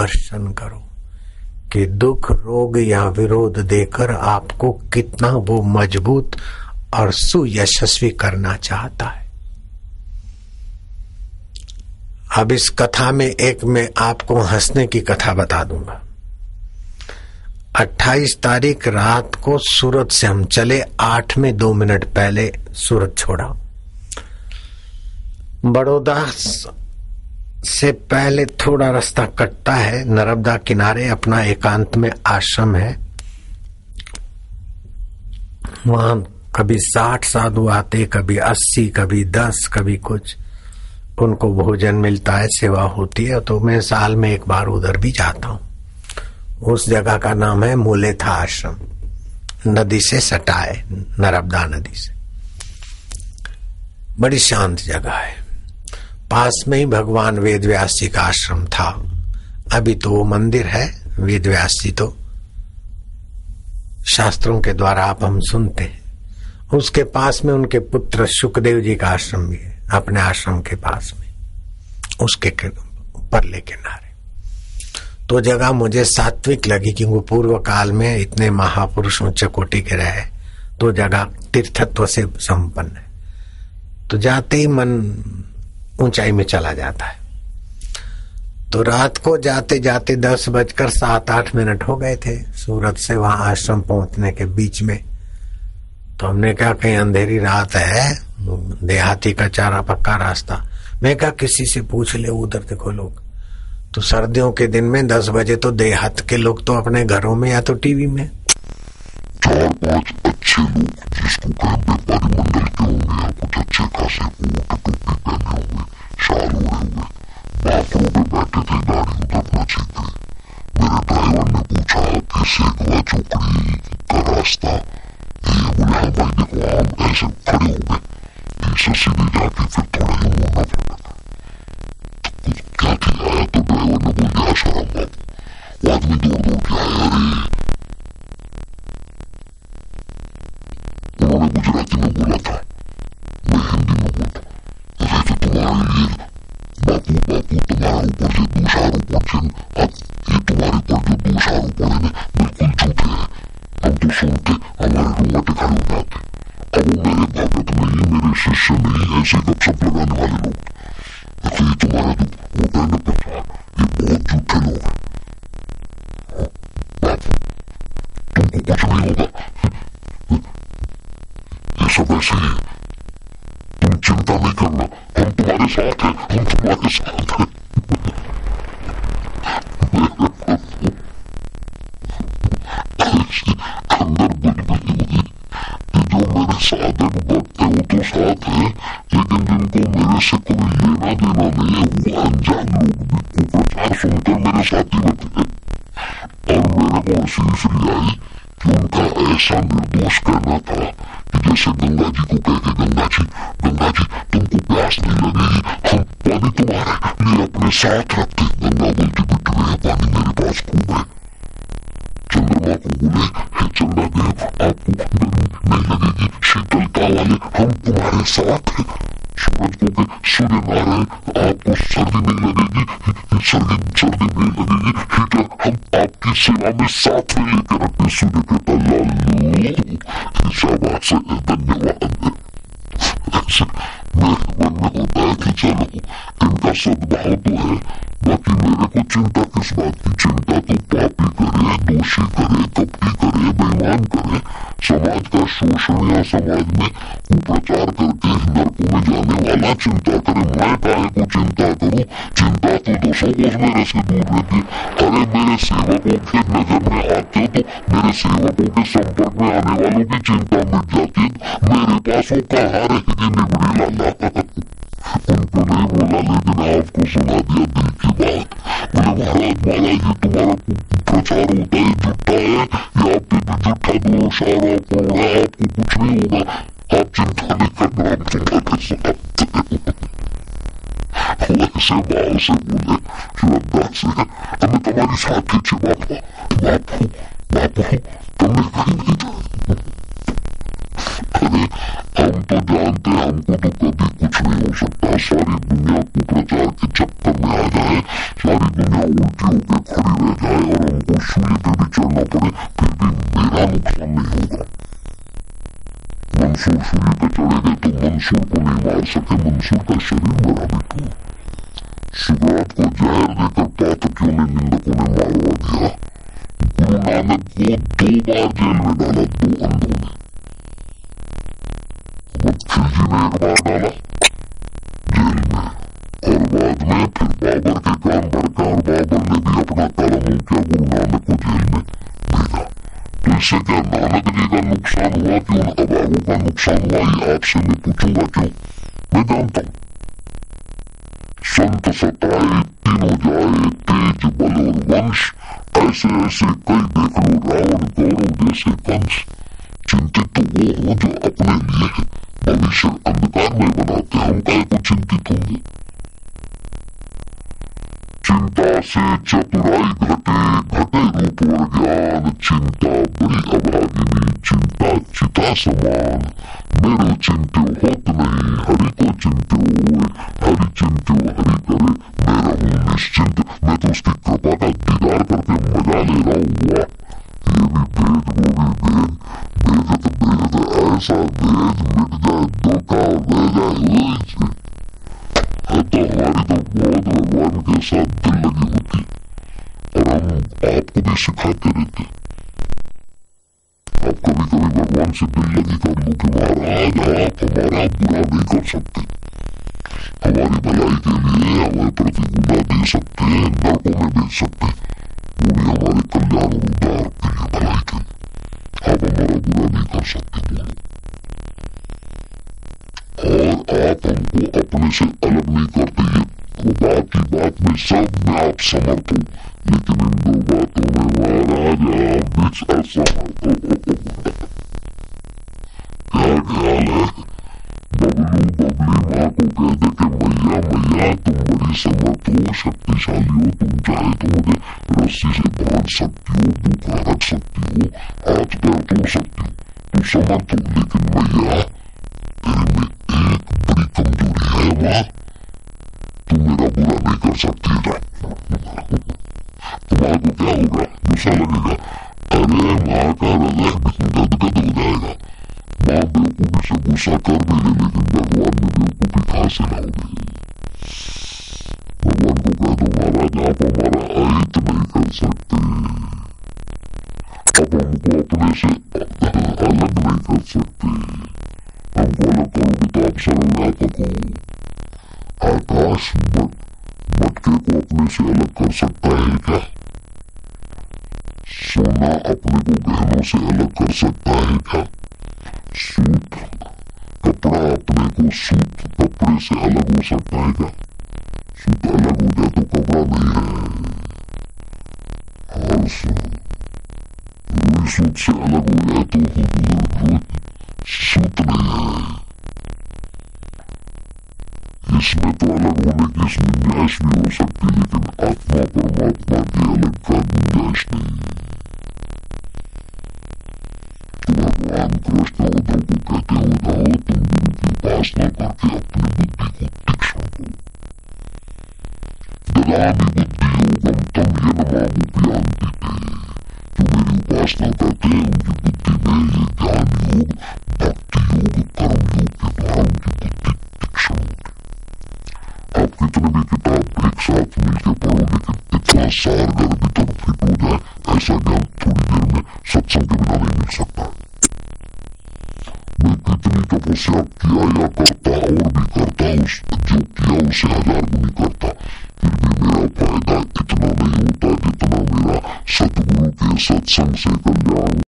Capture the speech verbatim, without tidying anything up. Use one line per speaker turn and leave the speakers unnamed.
दर्शन करो कि दुख, रोग या विरोध देकर आपको कितना वो मजबूत और सुयशस्वी करना चाहता है। अब इस कथा में एक मैं आपको हंसने की कथा बता दूंगा। अट्ठाईस तारीख रात को सूरत से हम चले, आठ में दो मिनट पहले सूरत छोड़ा। बड़ौदा से पहले थोड़ा रास्ता कटता है, नर्मदा किनारे अपना एकांत में आश्रम है। वहां कभी साठ साधु आते, कभी अस्सी, कभी दस, कभी कुछ। उनको भोजन मिलता है, सेवा होती है, तो मैं साल में एक बार उधर भी जाता हूँ। उस जगह का नाम है मूलेथा आश्रम, नदी से सटा है, नर्मदा नदी से। बड़ी शांत जगह है। पास में ही भगवान वेद व्यास जी का आश्रम था। अभी तो वो मंदिर है। वेद व्यास जी तो शास्त्रों के द्वारा आप हम सुनते हैं। उसके पास में उनके पुत्र शुकदेव जी का आश्रम भी है, अपने आश्रम के पास में, उसके परले किनारे। तो जगह मुझे सात्विक लगी, क्योंकि पूर्व काल में इतने महापुरुष उच्च कोटि के रहे, तो जगह तीर्थत्व से संपन्न है। तो जाते ही मन ऊंचाई में चला जाता है। तो रात को जाते जाते दस बजकर सात आठ मिनट हो गए थे सूरत से वहां आश्रम पहुंचने के बीच में। तो हमने कहा कहीं अंधेरी रात है, देहाती का चारा पक्का रास्ता। मैं कहा किसी से पूछ ले, उधर देखो लोग। तो सर्दियों के दिन में दस बजे तो देहात के लोग तो अपने घरों में या तो टीवी में।
चार पांच अच्छे लोग जिसको कहें व्यापारी मंडल के होंगे या कुछ अच्छे खासे कोट टोपी पहने हुए, शाल ओढ़े हुए, बाथरूम में बैठे थे, दाढ़ी उधर नची थी। मेरे ड्राइवर ने पूछा कि सेगवा चौकड़ी का रास्ता ये? बोला हाँ भाई देखो, हम ऐसे खड़े हो गए, ऐसे सीधे जाके फिर थोड़ा ही मुड़ना पड़ता था। क्या किया? तो ड्राइवर ने बोल दिया आसाराम बाबू। वो आदमी दौड़ दौड़ के आया। अरे उन्होंने गुजराती में बोला था, मैं हिंदी में बोलता। जैसे तुम्हारे लिए बापू बापू तुम्हारे ऊपर से दो आरोपण, ये तुम्हारे ऊपर जो दो आरोपण है बिल्कुल झूठे हैं। हम तो सुनते हमारे रोंगटे खड़े हो जाते। अब वो मेरे भगत नहीं, मेरे शिष्य नहीं, ऐसे गपशप लगाने वाले लोग। देखो ये तुम्हारा तो वो कहने पहचान, ये बहुत झूठे लोग हैं। बापू तुमको कुछ नहीं होगा, ये सब ऐसे ही। तुम चिंता नहीं करना, हम तुम्हारे साथ हैं, हम तुम्हारे साथ हैं। अंदर बुलबुली हुई कि जो मेरे साथ है भक्त है वो तो साथ है, लेकिन जिनको मेरे से कोई लेना देना नहीं है वो अनजान लोग भी कुप्रचार सुनकर मेरे साथी बने। और मेरे को इसलिए आई कि उनका ऐसा निर्दोष कहना था कि जैसे गंगा जी को कह के गंगा जी गंगा जी तुमको प्यास नहीं लगेगी, हम पानी तुम्हारे लिए अपने साथ रखते। गंगा बोलती बिट्टू है पानी मेरे पास खूब है। चंद्रमा को बोले हे चंद्रा देव आपको गर्मी नहीं लगेगी, शीतलता वाले हम तुम्हारे साथ हैं। सूरज को के सूर्य नारायण आपको सर्दी नहीं लगेगी, सर्दी सर्दी नहीं लगेगी, हीटर हम आपकी सेवा में साथ में लेकर रखते। सूर्य के लालू शाबाश है, धन्यवाद है। ऐसे मेरे मन में होता है कि चलो इनका सद्भाव तो है, बाकी मेरे को चिंता किस बात की? चिंता तो पापी करे, दोषी करे, कपटी करे, बेईमान करे, समाज का शोषण या समाज में कुप्रचार करके नरकों में जाने वाला चिंता करे। मैं काहे को चिंता करूं? चिंता तो दोषों को मेरे से दूर रहती। अरे मेरे सेवकों के नजर में आते तो मेरे सेवकों के संपर्क में आने वालों की चिंता मिट जाती। मेरे पास वो कहाँ रहेगी निबड़ी लाला? उनको नहीं बोला लेकिन आपको सुना दिया दिल की बात। बोले महाराज माला ये तुम्हारा प्रचार होता है झूठा है, ये आपके भी झूठा दोष आरोप हो रहा है, आपको कुछ नहीं होगा, आप चिंता नहीं करना, आप तुम्हारे साथ। वैसे भाव से बोले श्रद्धा से, हमें तुम्हारी साथ खींचे बापा, बापू बापू तुमने कहीं नहीं जाए। अरे हम तो जानते हैं हमको तो कभी कुछ नहीं हो सकता। सारी दुनिया कुप्रचार के चक्कर में आ जाए, सारी दुनिया उल्टी होकर खड़ी रह जाए और हमको सूली पे भी चढ़ना पड़े, फिर भी मेरा नुकसान नहीं होगा। मंसूर सूली पे चढ़ेंगे तो मंसूर को नहीं मार सके, मंसूर का शरीर मरा बिल्कुल। सुकरात को जहर देकर पातकियों ने निंदकों ने मारवा दिया। गुरु नानक को दो बार जेल में डाला, दो अंधों ने। खिलजी ने एक बार डाला जेल में, और बाद में फिर बाबर के कान बढ़का और बाबर ने भी अपना काला मुंह किया, गुरु नानक को जेल में भेजा। तो इससे क्या नानक जी का नुकसान हुआ कि उन अभावों का नुकसान हुआ? ये आपसे मैं पूछूंगा क्यों? मैं जानता हूं। संत सताए तीनों जाए, तेज बल और वंश, ऐसे ऐसे कई देख लो रावण गौरव जैसे कंस। चिंतित तो वो हो जो अपने लिए भविष्य अंधकार में बनाते, हम काहे को चिंतित होंगे? चिंता से चतुराई घटे, घटे रूप और ज्ञान, चिंता बड़ी अभागिनी, चिंता चिता समान। मेरो चिंत्यो होत नहीं, हरि को चिंत्यो हुए, हरि चिंत्यो हरि करे, मैं रहूं निश्चिंत। मैं तो उसकी कृपा का दीदार करके मजा ले रहा हूँ। ये भी भेद, वो भी भेद, भेद भेद ऐसा भेद मिट जाए दुख और रह जाए। तो हमारी तो बहुत भगवान के साथ दिल लगी होती, और हम आपको भी सिखाते रहते। आप कभी कभी भगवान से दिल लगी कर लो कि महाराज आप हमारा बुरा नहीं कर सकते, हमारी भलाई के लिए हमें प्रतिकूलता दे सकते हैं, नरकों में भेज सकते हैं, वो भी हमारे कल्याण और उद्धार के लिए, भलाई के लिए। आप हमारा बुरा नहीं कर सकते बोलो, और आप हमको अपने से अलग नहीं करते। ये बाकी बात में सब में आप समर्थ हो, लेकिन इन दो बातों में महाराज आप बीच असमर्थ हो। क्या ख्याल है? बबलू बबली माँ को कह दे कि मैया मैया तुम बड़ी समर्थ हो, शक्तिशाली हो, तुम चाहे तो मुझे रस्सी से बांध सकती हो, भूखा रख सकती हो, हाथ पैर तोड़ सकती हो, तुम समर्थ हो। लेकिन मैया तेरे में एक बड़ी कमजोरी है माँ, तुम मेरा बुरा नहीं कर सकती। तुम्हारा को क्या होगा? गुस्सा लगेगा? अरे माँ का हृदय गदगद हो जाएगा। माँ बेवकूफी से गुस्सा कर भी ले, लेकिन भगवान में बेवकूफी कहाँ से लाओगे? भगवान को कह दो महाराज आप हमारा अहित नहीं कर सकते, आप हमको अपने से अलग नहीं कर सकते। हमको अलग करोगे तो आप सर्वव्यापक हो। आकाश मटके को अपने से अलग कर सकता है क्या? सोना अपने को गहनों से अलग कर सकता है क्या? सूत कपड़ा अपने को सूत कपड़े से अलग हो सकता है क्या? सूत अलग हो जाए तो कपड़ा नहीं है। और रुई सूत से अलग हो जाए तो सूत नहीं है। इसमें तो अलग होने की गुंजाइश भी हो सकती, लेकिन आत्मा परमात्मा के अलग का गुंजाइश नहीं। तो भगवान कृष्ण उद्धव को कहते हो जाओ तुम गुरु की उपासना करके अपनी बुद्धि को तीक्ष्ण करो। ददामि बुद्धि योगम तम यन्मामुपयान्ति ते। जो मेरी उपासना करते हैं उनकी बुद्धि में ये ज्ञान योग, भक्ति योग, कर्म योग के द्वारा उनकी बुद्धि तीक्ष्ण होती। आप कितने भी किताब एक साथ मिलकर पढ़ो, लेकिन इतना सार गर्भित और फिट हो जाए ऐसा ज्ञान थोड़ी देर में सत्संग के बिना नहीं मिल सकता। मैं कितनी तपस्या किया या करता और भी करता, उस जो किया उसे हजार गुनी करता, फिर भी मेरा फायदा इतना नहीं होता जितना मेरा सतगुरु के सत्संग से कल्याण